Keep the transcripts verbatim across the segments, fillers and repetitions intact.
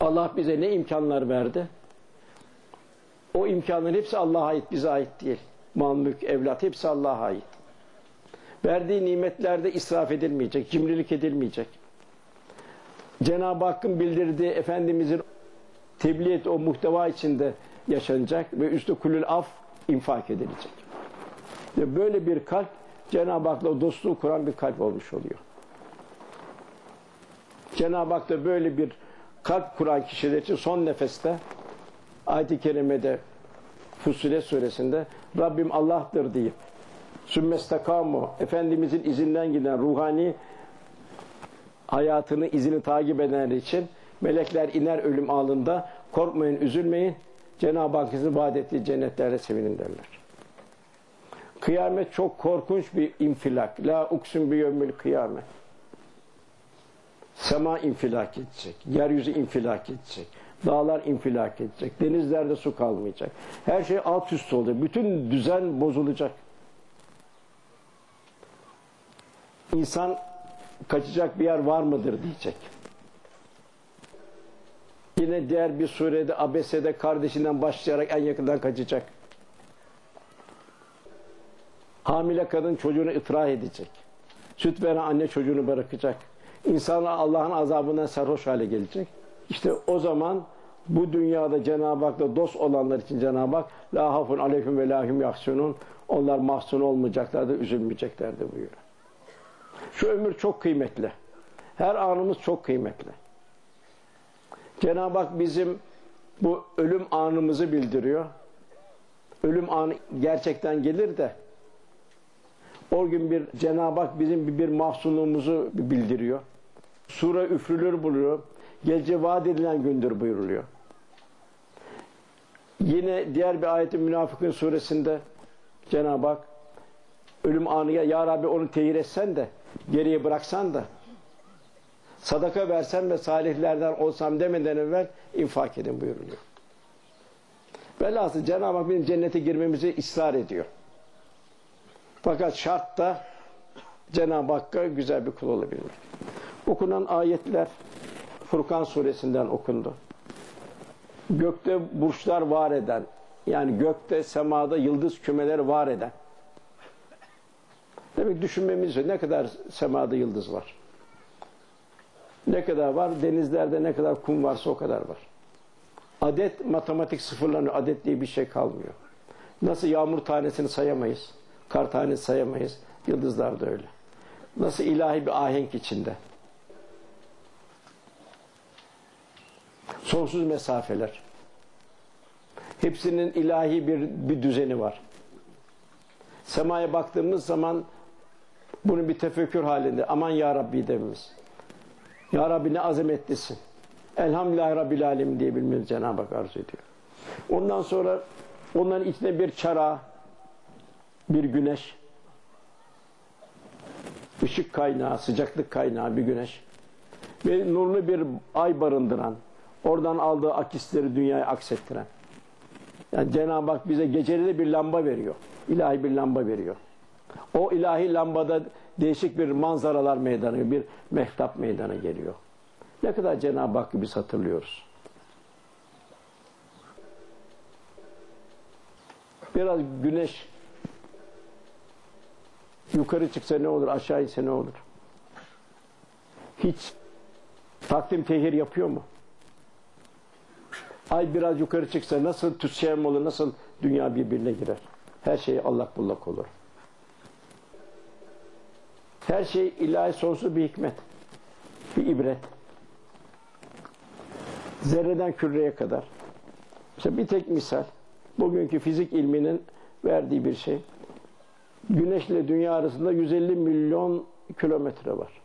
Allah bize ne imkanlar verdi? O imkanların hepsi Allah'a ait, bize ait değil. Mal, mülk, evlat hepsi Allah'a ait. Verdiği nimetlerde israf edilmeyecek, cimrilik edilmeyecek. Cenab-ı Hakk'ın bildirdiği Efendimizin tebliğ ettiği o muhteva içinde yaşanacak ve üstü kulül af infak edilecek. Ve böyle bir kalp Cenab-ı Hak'la dostluğu kuran bir kalp olmuş oluyor. Cenab-ı Hak da böyle bir kalp kuran kişiler için son nefeste ayet-i kerimede Fussilet suresinde Rabbim Allah'tır deyip sümmestakamu Efendimizin izinden giden ruhani hayatını, izini takip edenler için melekler iner ölüm anında, korkmayın, üzülmeyin, Cenab-ı Hak sizin vaat ettiği cennetlerle sevinin derler. Kıyamet çok korkunç bir infilak. La uksun bi yevmil kıyamet. Sema infilak edecek, yeryüzü infilak edecek, dağlar infilak edecek, denizlerde su kalmayacak. Her şey alt üst olacak, bütün düzen bozulacak. İnsan kaçacak bir yer var mıdır diyecek. Yine diğer bir surede Abese'de kardeşinden başlayarak en yakından kaçacak. Hamile kadın çocuğunu ıtrah edecek. Süt veren anne çocuğunu bırakacak. İnsanlar Allah'ın azabından sarhoş hale gelecek. İşte o zaman bu dünyada Cenab-ı Hak'la dost olanlar için Cenab-ı Hak la hafun aleyhim ve lahum yahsunun, onlar mahzun olmayacaklardır, üzülmeyeceklerdir buyuruyor. Şu ömür çok kıymetli. Her anımız çok kıymetli. Cenab-ı Hak bizim bu ölüm anımızı bildiriyor. Ölüm anı gerçekten gelir de o gün bir Cenab-ı Hak bizim bir, bir mahzunluğumuzu bildiriyor. Sure üfrülür buluyor. Geleceği vaat edilen gündür buyuruluyor. Yine diğer bir ayet-i Münafıkın suresinde Cenab-ı Hak ölüm anıya ya Rabbi onu tehir etsen de geriye bıraksan da sadaka versem ve salihlerden olsam demeden evvel infak edin buyuruluyor. Velhasıl Cenab-ı Hak bizim cennete girmemizi ısrar ediyor. Fakat şart da Cenab-ı Hakk'a güzel bir kul olabilmek. Okunan ayetler Furkan suresinden okundu. Gökte burçlar var eden, yani gökte, semada yıldız kümeleri var eden. Demek düşünmemiz ne kadar semada yıldız var. Ne kadar var? Denizlerde ne kadar kum varsa o kadar var. Adet matematik sıfırlanıyor. Adet diye bir şey kalmıyor. Nasıl yağmur tanesini sayamayız, kar tanesi sayamayız, yıldızlar da öyle. Nasıl ilahi bir ahenk içinde. Sonsuz mesafeler. Hepsinin ilahi bir, bir düzeni var. Semaya baktığımız zaman bunu bir tefekkür halinde aman ya Rabbi dememiz. Ya Rabbi ne azametlisin. Elhamdülillahi Rabbil Alemin diyebilmemiz Cenab-ı Hak arzu ediyor. Ondan sonra onların içinde bir çara, bir güneş, ışık kaynağı, sıcaklık kaynağı bir güneş ve nurlu bir ay barındıran, oradan aldığı akisleri dünyaya aksettiren. Yani Cenab-ı Hak bize geceleri bir lamba veriyor. İlahi bir lamba veriyor. O ilahi lambada değişik bir manzaralar meydana, bir mehtap meydana geliyor. Ne kadar Cenab-ı Hakk'ı biz hatırlıyoruz. Biraz güneş yukarı çıksa ne olur, aşağı inse ne olur? Hiç takdim tehir yapıyor mu? Ay biraz yukarı çıksa nasıl tütsem olur, nasıl dünya birbirine girer? Her şey allak bullak olur. Her şey ilahi sonsuz bir hikmet, bir ibret. Zerreden küreye kadar. Mesela bir tek misal, bugünkü fizik ilminin verdiği bir şey. Güneş ile dünya arasında yüz elli milyon kilometre var.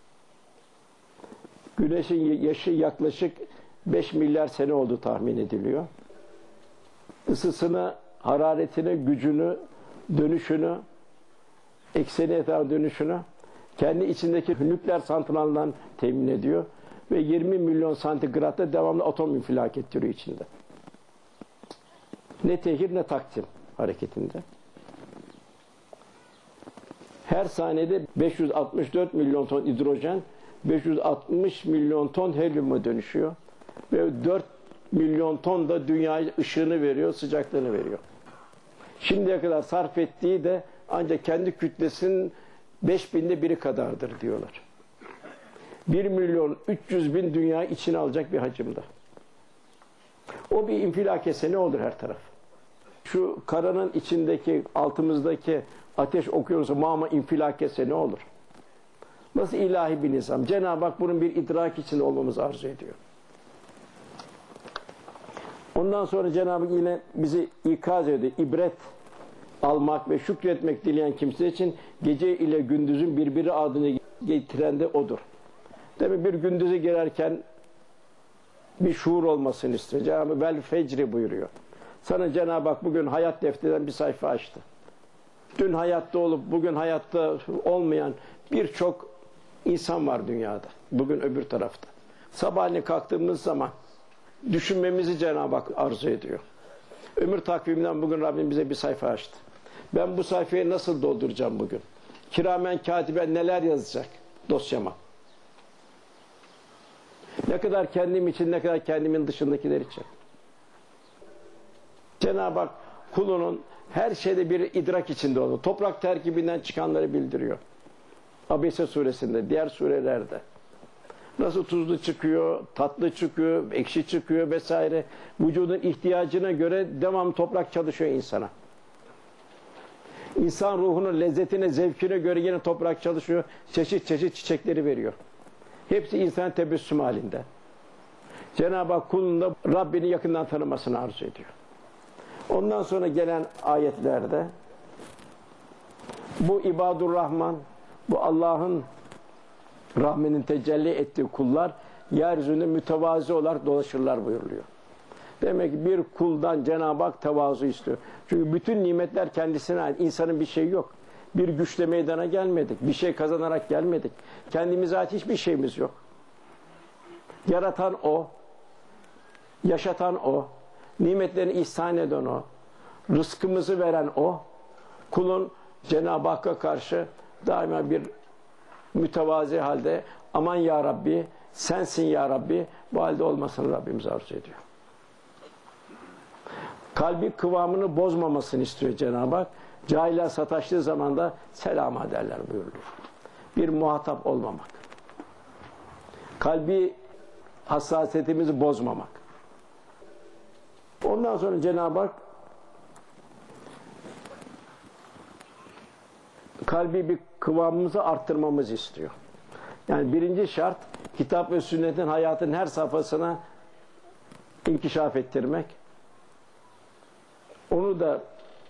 Güneşin yaşı yaklaşık beş milyar sene olduğu tahmin ediliyor. Isısını, hararetini, gücünü, dönüşünü, ekseni etrafı dönüşünü kendi içindeki nükleer santralından temin ediyor ve yirmi milyon santigratta devamlı atom infilak ettiriyor içinde. Ne tehir ne takdim hareketinde. Her saniyede beş yüz altmış dört milyon ton hidrojen, beş yüz altmış milyon ton helyuma dönüşüyor. Ve dört milyon ton da dünyaya ışığını veriyor, sıcaklığını veriyor. Şimdiye kadar sarf ettiği de ancak kendi kütlesinin beş binde biri kadardır diyorlar. bir milyon üç yüz bin dünya içine alacak bir hacimde. O bir infilak etse ne olur her taraf? Şu karanın içindeki, altımızdaki ateş okuyorsa mama infilak etse ne olur? Nasıl ilahi bir nizam? Cenab-ı Hak bunun bir idrak içinde olmamızı arzu ediyor. Ondan sonra Cenab-ı Hak yine bizi ikaz ediyor. İbret almak ve şükretmek dileyen kimse için gece ile gündüzün birbiri adını getiren de odur. Demek bir gündüze girerken bir şuur olmasını istiyor. Cenab-ı Hak vel fecri buyuruyor. Sana Cenab-ı Hak bugün hayat defterinden bir sayfa açtı. Dün hayatta olup bugün hayatta olmayan birçok insan var dünyada. Bugün öbür tarafta. Sabahleyin kalktığımız zaman düşünmemizi Cenab-ı Hak arzu ediyor. Ömür takviminden bugün Rabbim bize bir sayfa açtı. Ben bu sayfayı nasıl dolduracağım bugün? Kiramen katiben neler yazacak dosyama? Ne kadar kendim için, ne kadar kendimin dışındakiler için. Cenab-ı Hak kulunun her şeyde bir idrak içinde olduğu, toprak terkibinden çıkanları bildiriyor. Abese suresinde, diğer surelerde. Nasıl tuzlu çıkıyor, tatlı çıkıyor, ekşi çıkıyor vesaire. Vücudun ihtiyacına göre devam toprak çalışıyor insana. İnsan ruhunun lezzetine, zevkine göre yine toprak çalışıyor. Çeşit çeşit çiçekleri veriyor. Hepsi insan tebessüm halinde. Cenab-ı Hak kulun da Rabbini yakından tanımasını arzu ediyor. Ondan sonra gelen ayetlerde bu İbadur Rahman, bu Allah'ın rahmenin tecelli ettiği kullar yeryüzünde mütevazi olarak dolaşırlar buyuruluyor. Demek ki bir kuldan Cenab-ı Hak tevazu istiyor. Çünkü bütün nimetler kendisine ait. İnsanın bir şeyi yok. Bir güçle meydana gelmedik. Bir şey kazanarak gelmedik. Kendimize ait hiçbir şeyimiz yok. Yaratan O. Yaşatan O. Nimetlerini ihsan eden O. Rızkımızı veren O. Kulun Cenab-ı Hakk'a karşı daima bir mütevazi halde aman ya Rabbi, sensin ya Rabbi, bu halde olmasını Rabbimiz arzu ediyor. Kalbi kıvamını bozmamasını istiyor Cenab-ı Hak. Cahiller sataştığı zaman da selama derler buyuruluyor. Bir muhatap olmamak. Kalbi hassasiyetimizi bozmamak. Ondan sonra Cenab-ı Hak kalbi bir kıvamımızı arttırmamızı istiyor. Yani birinci şart kitap ve sünnetin hayatın her safhasına inkişaf ettirmek. Onu da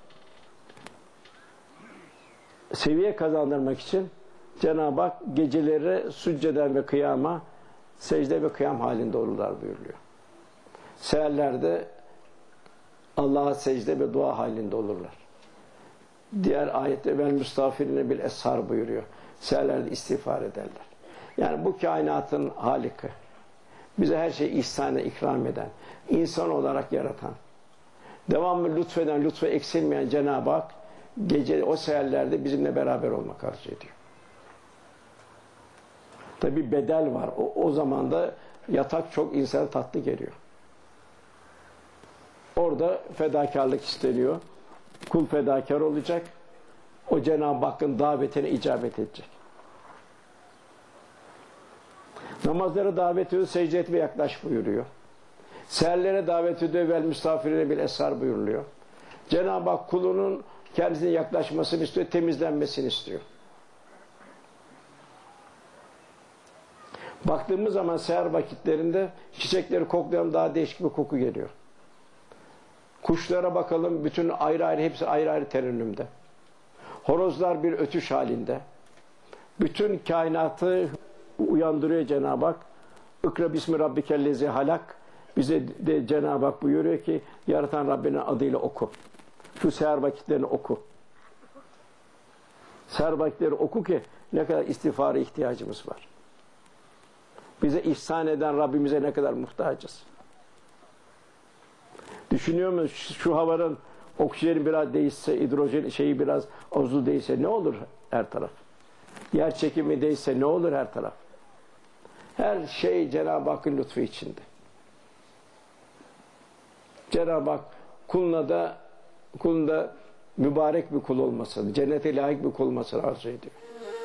seviye kazandırmak için Cenab-ı Hak geceleri sücceden ve kıyama, secde ve kıyam halinde olurlar buyuruyor. Seherlerde Allah'a secde ve dua halinde olurlar. Diğer ayette vel müstağfirine bil eshar buyuruyor. Seherlerde istiğfar ederler. Yani bu kainatın Halik'i, bize her şeyi ihsanla ikram eden, insan olarak yaratan, devamlı lütfeden, lütfu eksilmeyen Cenab-ı Hak gece o seherlerde bizimle beraber olmak arzu ediyor. Tabi bedel var. O, o zaman da yatak çok insana tatlı geliyor. Orada fedakarlık isteniyor. Kul fedakar olacak. O Cenab-ı Hakk'ın davetine icabet edecek. Namazlara davet ediyor, secde et ve yaklaş buyuruyor. Seherlere davet ediyor, vel müstafirine bil eshar buyuruluyor. Cenab-ı Hak kulunun kendisine yaklaşmasını istiyor, temizlenmesini istiyor. Baktığımız zaman seher vakitlerinde çiçekleri koklayan daha değişik bir koku geliyor. Kuşlara bakalım, bütün ayrı ayrı, hepsi ayrı ayrı terennümde. Horozlar bir ötüş halinde. Bütün kainatı uyandırıyor Cenab-ı Hak. İkra bismi rabbikellezi halak. Bize de Cenab-ı Hak buyuruyor ki yaratan Rabbinin adıyla oku. Şu seher vakitlerini oku. Seher vakitleri oku ki ne kadar istiğfara ihtiyacımız var. Bize ihsan eden Rabbimize ne kadar muhtacız. Düşünüyor musun şu havanın oksijeni biraz değişse, hidrojen şeyi biraz azı değişse ne olur her taraf? Yer çekimi değişse ne olur her taraf? Her şey Cenab-ı Hakk'ın lütfu içinde. Cenab-ı Hak kuluna da kulunda mübarek bir kul olmasını, cennete layık bir kul olmasını arzu ediyor.